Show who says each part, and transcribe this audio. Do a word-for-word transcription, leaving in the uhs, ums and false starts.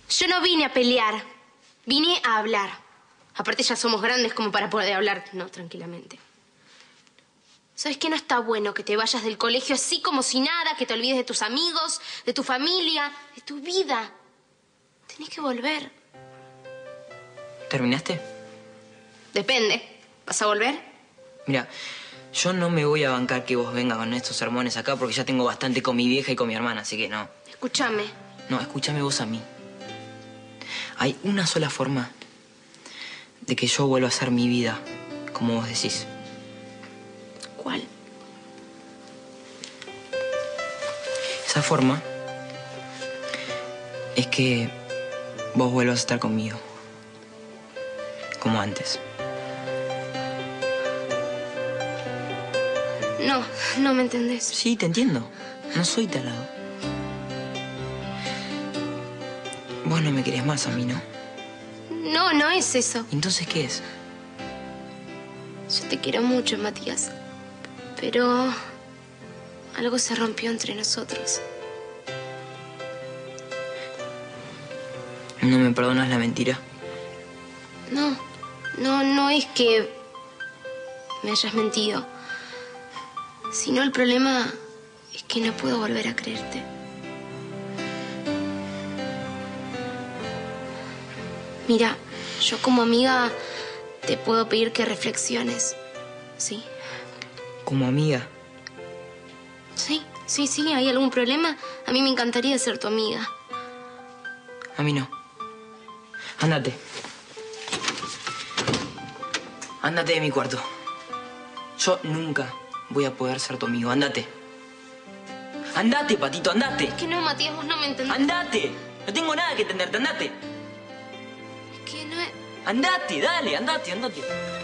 Speaker 1: Yo no vine a pelear. Vine a hablar. Aparte ya somos grandes como para poder hablar, no, tranquilamente. ¿Sabes qué? No está bueno que te vayas del colegio así como si nada, que te olvides de tus amigos, de tu familia, de tu vida. Tenés que volver.
Speaker 2: ¿Terminaste?
Speaker 1: Depende. ¿Vas a volver?
Speaker 2: Mira, yo no me voy a bancar que vos vengas con estos sermones acá porque ya tengo bastante con mi vieja y con mi hermana, así que no.
Speaker 1: Escúchame.
Speaker 2: No, escúchame vos a mí. Hay una sola forma de que yo vuelva a hacer mi vida, como vos decís.
Speaker 1: ¿Cuál?
Speaker 2: Esa forma es que vos vuelvas a estar conmigo, como antes.
Speaker 1: No, no me entendés.
Speaker 2: Sí, te entiendo. No soy talado. Vos no me querés más a mí, ¿no?
Speaker 1: No, no es eso.
Speaker 2: ¿Entonces qué es?
Speaker 1: Yo te quiero mucho, Matías. Pero algo se rompió entre nosotros.
Speaker 2: ¿No me perdonas la mentira?
Speaker 1: No, no, no es que me hayas mentido. Sino el problema es que no puedo volver a creerte. Mira, yo como amiga te puedo pedir que reflexiones, ¿sí?
Speaker 2: ¿Como amiga?
Speaker 1: Sí, sí, sí. ¿Hay algún problema? A mí me encantaría ser tu amiga.
Speaker 2: A mí no. Ándate. Ándate de mi cuarto. Yo nunca voy a poder ser tu amigo. Ándate. Ándate, patito, ándate.
Speaker 1: Es que no, Matías, vos no me entendés.
Speaker 2: Ándate. No tengo nada que entenderte, ándate.
Speaker 1: Es que no es...
Speaker 2: Andate, dale, andate, andate.